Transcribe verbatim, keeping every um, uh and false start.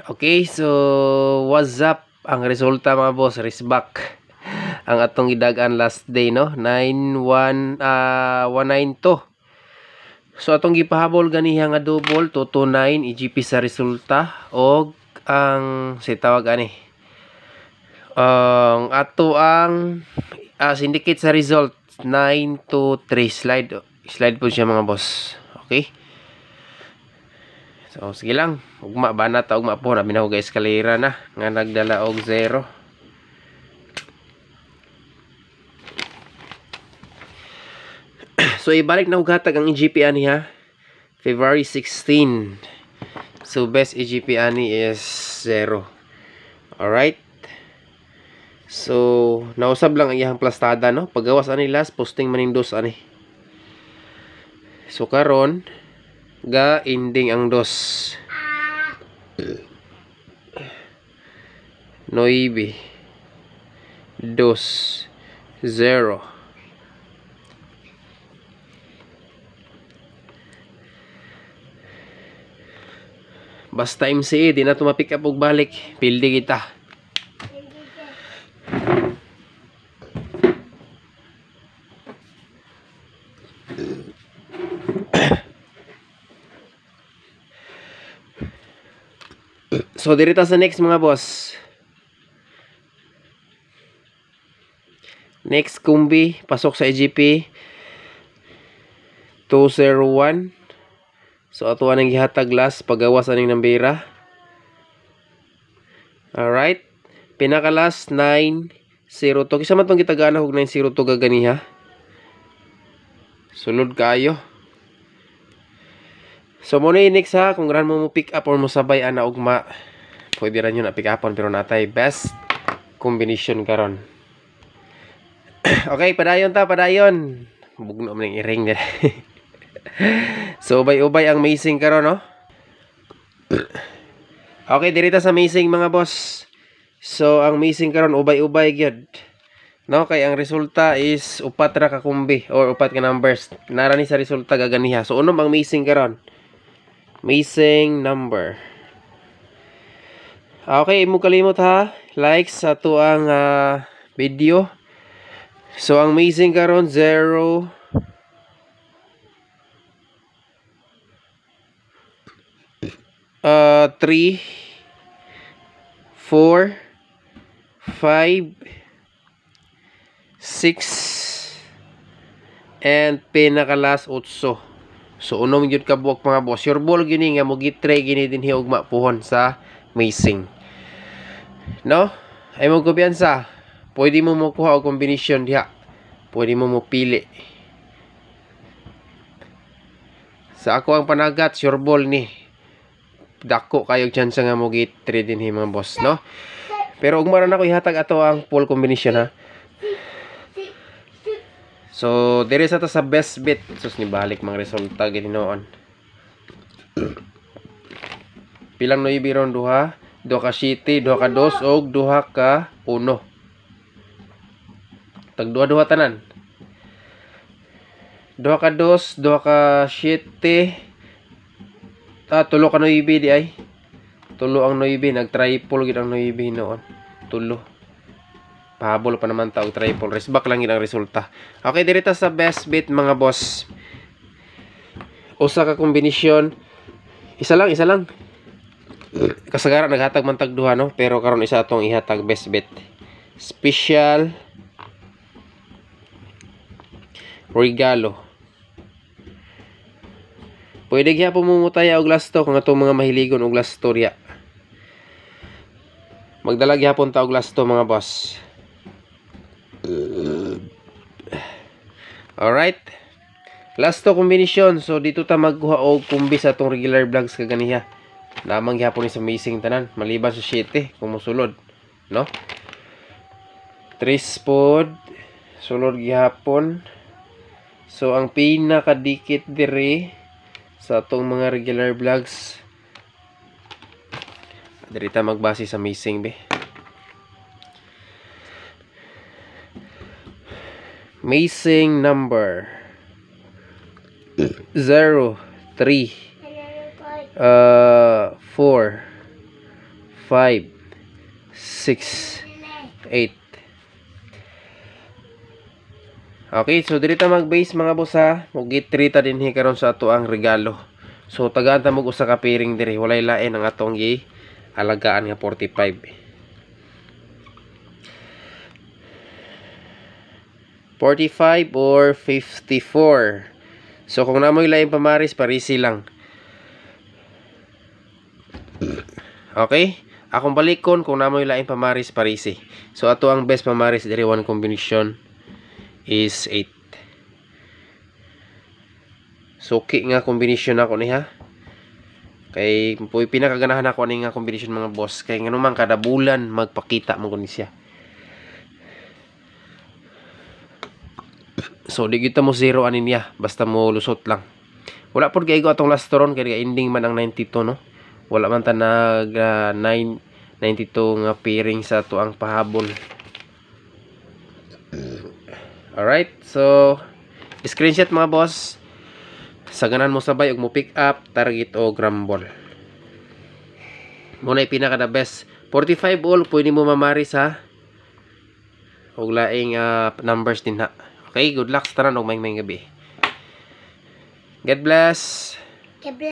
Okay, so what's up? Ang resulta mga boss, risback. Ang atong gidagan last day, no? nine one uh, one nine two. So atong gipahabol ganiha nga double two two nine E G P sa resulta og ang si tawag ani. Ang ato ang uh, syndicate sa result nine two three. Slide slide po siya mga boss. Okay? So sige lang, ugma banat ta ugma po na binahog eskalera na nga nagdala og zero. So ibalik na ughatag ang E G P ani ha. February sixteen. So best E G P ani is zero. Alright. So nausab lang ang iyang plastada, no. Paggawas ani last posting manindos ani. So karon ga ending ang dos. Noibi. Dos. Zero. Basta M C A, di na ito ma-pick up og balik. Pildi kita. So, dirita sa next mga boss. Next, kumbi. Pasok sa E G P. two zero one. So, ato anong gihatag last. Pagawas aning nambira. Alright. Pinaka last, nine zero two. Kisa man itong gitagana hug nine zero two gaganiha. Sulod kayo. So, muna yung next ha. Kung ran mo mo pick up or mo sabay ana ugma. Pwede rin yun na pick upon pero natay best combination karon. Okay, padayon ta, padayon. Bugno man ng iring nila. So, ubay-ubay ang amazing karon, no? Okay, dirita sa amazing mga boss. So, ang amazing karon ubay-ubay gyud. No, kay ang resulta is upat ra ka kumbi or upat ka numbers. Narani sa resulta gaganiha. So, unom ang amazing karon. Amazing number. Okay, mo kalimot ha. Like sa tuang uh, video. So, ang amazing karon zero. Uh, three. four. five. six. And pinaka last eight. So, unom yun kabuok mga boss. Your ball gini nga mo gitry gini din hiog mapuhon sa amazing. No? Ay mo kumpiyansa. Pwede mo makuha og combination diha. Pwede mo mo pili. Sa ako ang panagat, your ball ni. Dako kayog chance nga mo gitry din hi mga boss, no? Pero ug maran ako ihatag ato ang full combination ha. So, dire sa ta sa best bet. Sus ni balik mga resulta gini noon. Pilang no ibiron duha, duha ka city, duha ka dos og duha ka uno. Tag duha-duha tanan. Duha ka dos, duha ka city. Ah, tulo ka noibi di ay. Tulo ang noibi, nag-triple gid ang noibi noon. Tulo. Pahabol pa naman ta og triple. Resback lang gid ang resulta. Okay, dirita sa best bet mga boss. Usa ka kombinasyon. Isa lang, isa lang. Kasagaran naghatag man tag duha, no? Pero karon isa atong ihatag best bet. Special regalo. Pwede kaya pumumutaya og last to kung atong mga mahiligon og last storya. Magdala gyapon ta og last to mga boss. Alright. Last to combination. So dito ta magkuha og kumbi sa atong regular vlogs kaganiha. Namang gyapon ni sa amazing tanan maliban sa siete kung mosulod, no? Tres pod sulod gyapon. So ang pinakadikit diri sa atong mga regular vlogs. Diri ta magbase sa amazing be. Amazing number zero three uh four five, six, eight. Okay, so diri ta mag-base mga boss ha. Mugit three ta dinhi karon sa ato ang regalo. So tagaan ta mag usa ka pairing diri, walay lain ang atong gi alagaan nga forty-five. forty-five or fifty-four. So kung namoy lain pamaris, parisi lang. Okay? Akong balikon kung namoy lain pamaris, parisi. So ato ang best pamaris diri one combination is eight. Suki nga combination ako ni ha. Kay puy pinakaganahan ako ni nga combination mga boss. Kay nganuman kada bulan magpakita mo kun siya. So di kita mo zero anin niya, basta mo lusot lang. Wala pod kay go atong last turon kay ending man ang ninety-two no. Wala man ta nag uh, nine ninety-two nga pairing sa to ang pahabol. Alright, so screenshot mga boss. Saganan mo sabay og mo pick up, target o grambol. Muna pinaka the best. forty-five all pwede mo mamaris ha. Og laing uh, numbers din ha. Okay, good luck sa tanan og may may gabi. God bless.